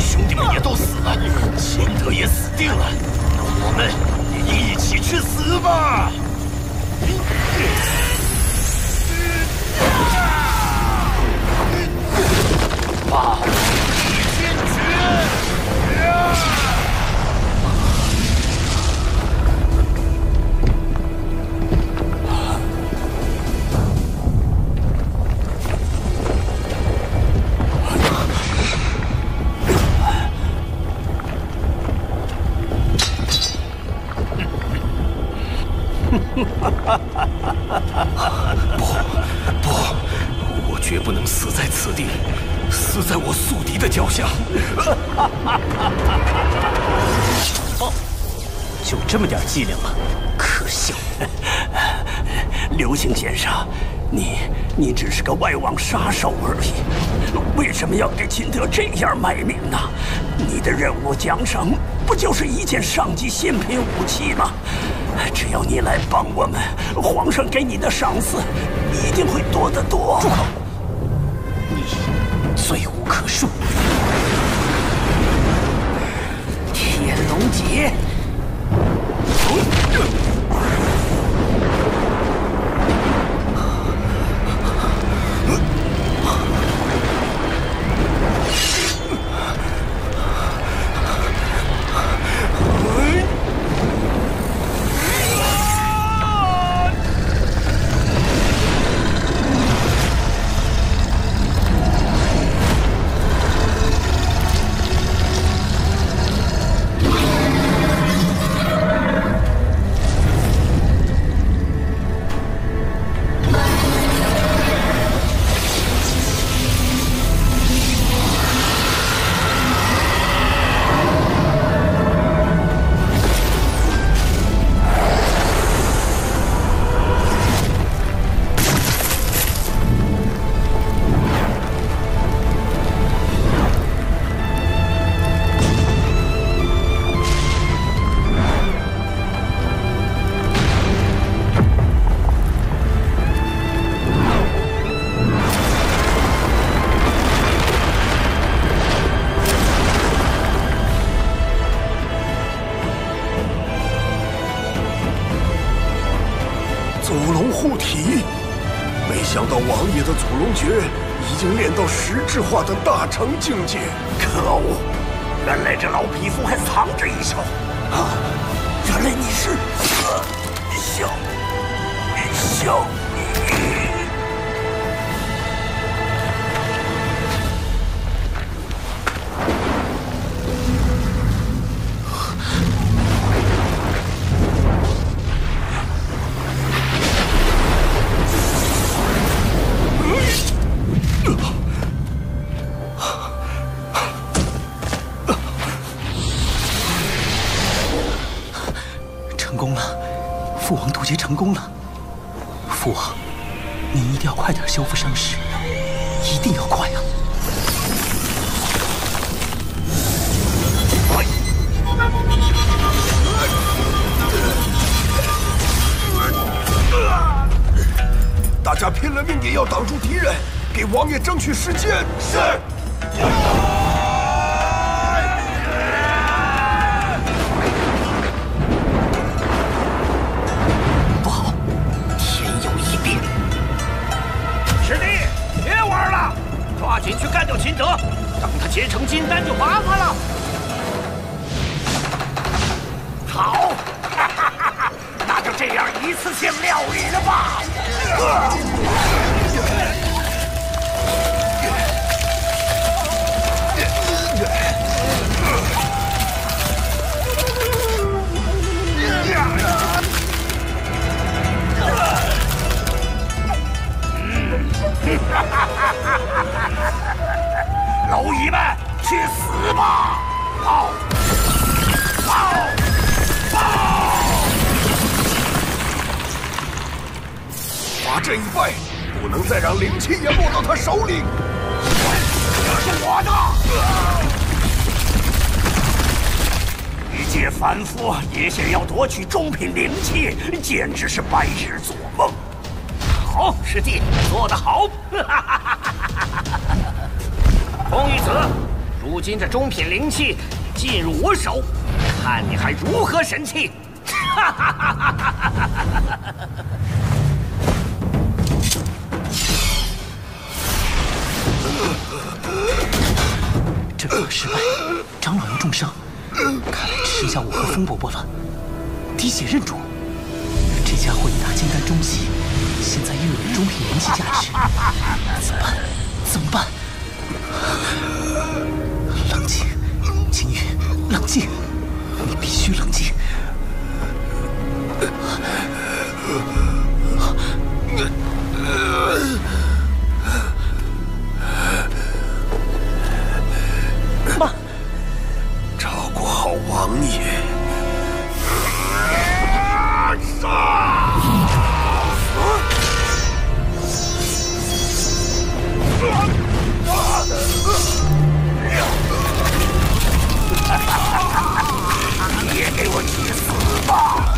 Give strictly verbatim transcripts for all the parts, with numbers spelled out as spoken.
兄弟们也都死了，秦德也死定了，那我们也一起去死吧！霸体剑诀！不，不，我绝不能死在此地，死在我宿敌的脚下。 哦，就这么点伎俩吗？可笑！ 刘星先生，你你只是个外王杀手而已，为什么要给秦德这样卖命呢？你的任务奖赏不就是一件上级新品武器吗？只要你来帮我们，皇上给你的赏赐一定会多得多。 住口！你罪无可恕。 天龙劫！ 祖龙护体，没想到王爷的祖龙诀已经练到实质化的大成境界。 可恶！原来这老匹夫还藏着一手啊！原来你是小小雨。 成功了，父王渡劫成功了。父王，你一定要快点修复伤势，一定要快啊！ 大家拼了命也要挡住敌人，给王爷争取时间。是。 不好，天有异变！ 师弟，别玩了，抓紧去干掉秦德，等他结成金丹就麻烦了。 好，那就这样一次性料理了吧。呃蝼蚁们，去死吧！跑！跑！跑！ 华镇一败，不能再让灵气也落到他手里。 这是我的！一介凡夫也想要夺取中品灵气，简直是白日做梦。好，师弟，做得好！ 风一子， 如今这中品灵器进入我手，看你还如何神气！哈哈哈哈哈哈！ 阵法失败，长老要重伤，看来只剩下我和风伯伯了。滴血认主，这家伙一打金丹中期，现在又有了中品灵气加持，怎么办？怎么办？冷静，金玉，冷静，你必须冷静。 慢，照顾好王爷。 你也给我去死吧！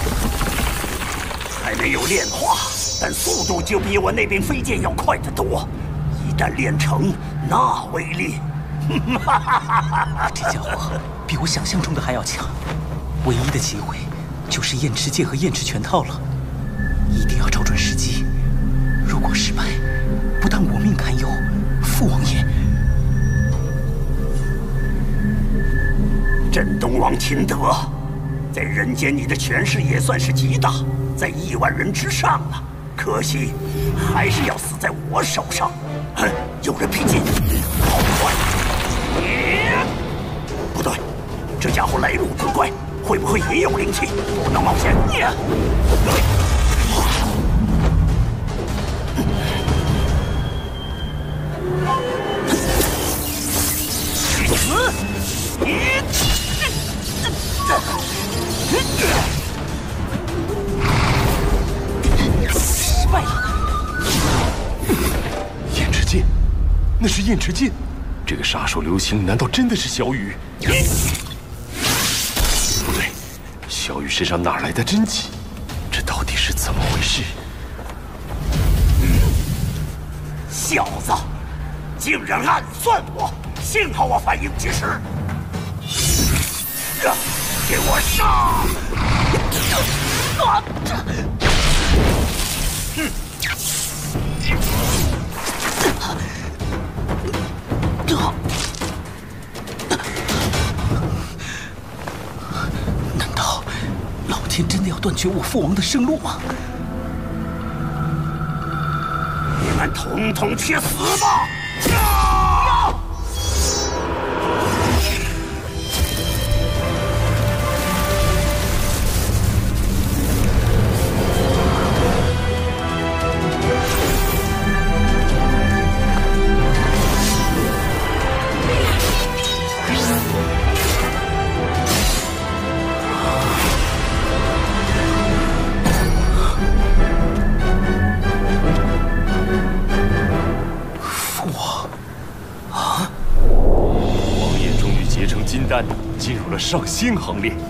还没有炼化，但速度就比我那柄飞剑要快得多。一旦炼成，那威力…… 这家伙比我想象中的还要强。唯一的机会就是燕池剑和燕池拳套了，一定要找准时机。如果失败，不但我命堪忧，父王也…… 镇东王秦德，在人间你的权势也算是极大，在亿万人之上了。可惜，还是要死在我手上。哼，有人逼近，好快！不对，这家伙来路古怪，会不会也有灵气？不能冒险。 失败了。 燕池剑，那是燕池剑。这个杀手刘星难道真的是小雨？不对，小雨身上哪来的真气？这到底是怎么回事？ 小子，竟然暗算我！幸好我反应及时。给我杀！ 难道老天真的要断绝我父王的生路吗？ 你们统统去死吧！ 进入了上仙行列。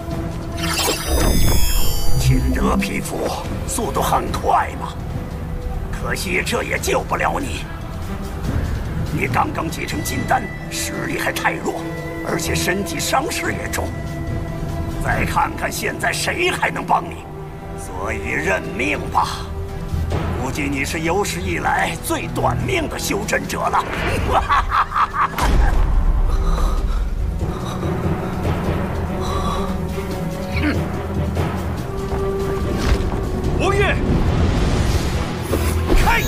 秦德匹夫速度很快嘛，可惜这也救不了你。你刚刚结成金丹，实力还太弱，而且身体伤势也重。再看看现在谁还能帮你，所以认命吧。估计你是有史以来最短命的修真者了。 王爷，开！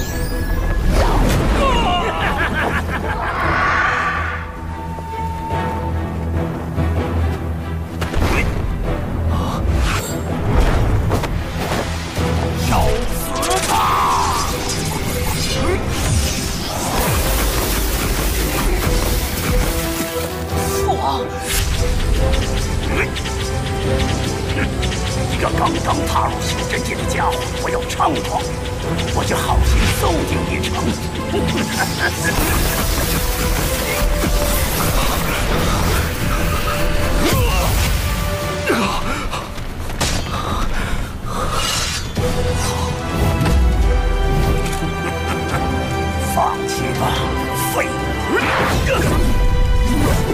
找死吧！ 父王。 一个刚刚踏入修真界的家伙，我要猖狂，我就好心送你一程。放弃吧，废物！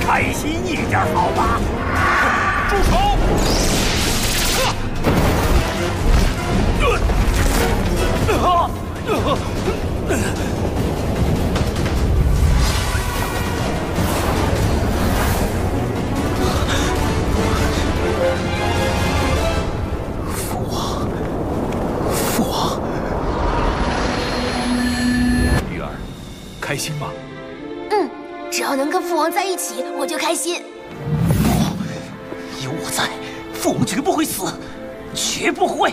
开心一点好吧？ 住手！ 父王，父王， 玉儿，开心吗？ 嗯，只要能跟父王在一起，我就开心。 不，有我在，父王绝不会死，绝不会。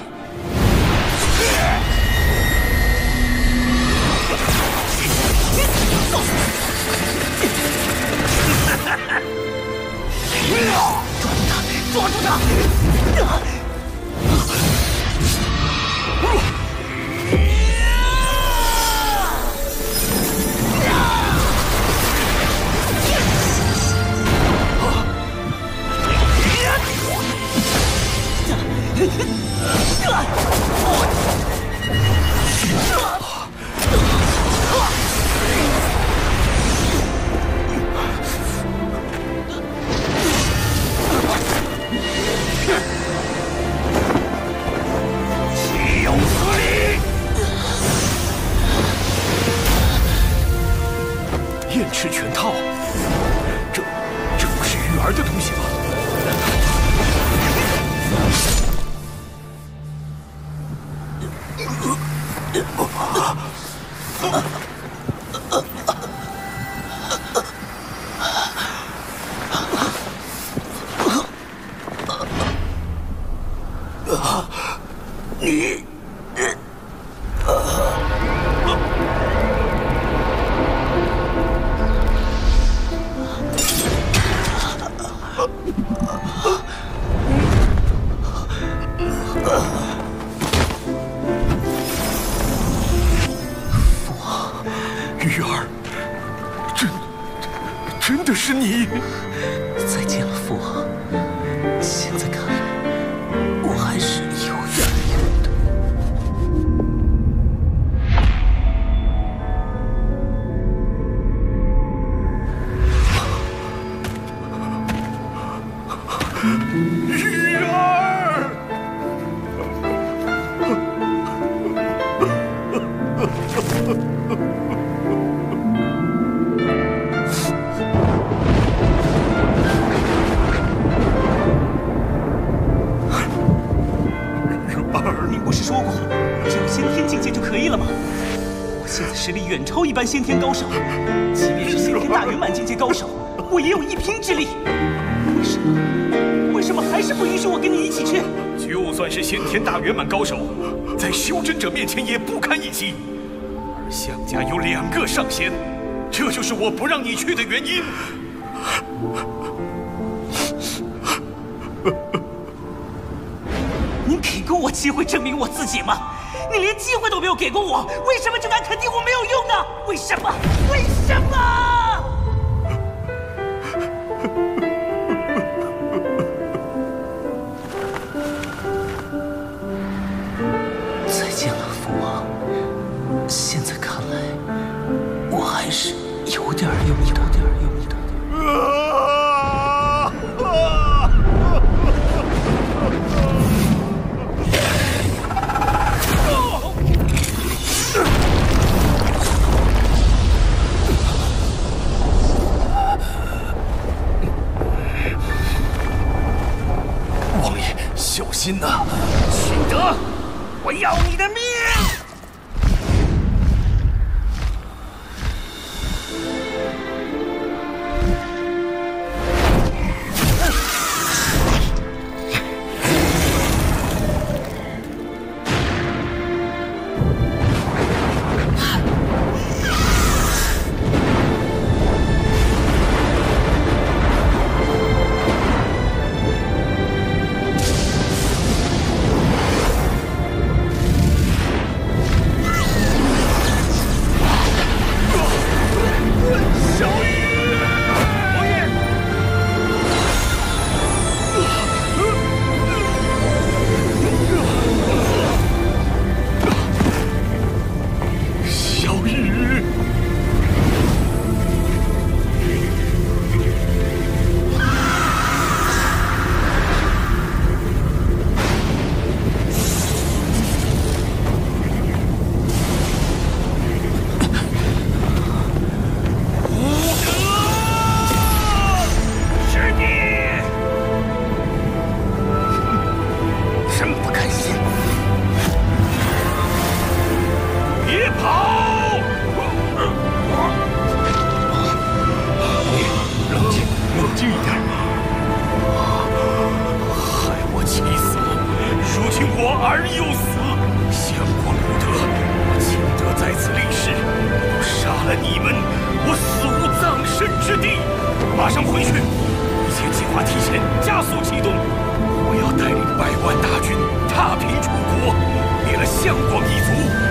抓住他！抓住他！ 燕翅全套，这这不是玉儿的东西吗？ 你。 玉儿，真真的是你！ 再见了，父王。现在看来，我还是有点用的。 玉儿。 你不是说过只有先天境界就可以了吗？我现在实力远超一般先天高手，即便是先天大圆满境界高手，我也有一拼之力。为什么？为什么还是不允许我跟你一起去？ 就算是先天大圆满高手，在修真者面前也不堪一击。而项家有两个上仙，这就是我不让你去的原因。 你给过我机会证明我自己吗？你连机会都没有给过我，为什么就敢肯定我没有用呢？为什么？为什么？再见了，父王。现在看来，我还是有点用的，有点用的。 王爷，小心呐！ 秦德，我要你的命！ 玉而又死。相光有德，我秦德在此立誓，不杀了你们，我死无葬身之地。马上回去，一切计划提前，加速启动。我要带领百万大军踏平楚国，灭了相光一族。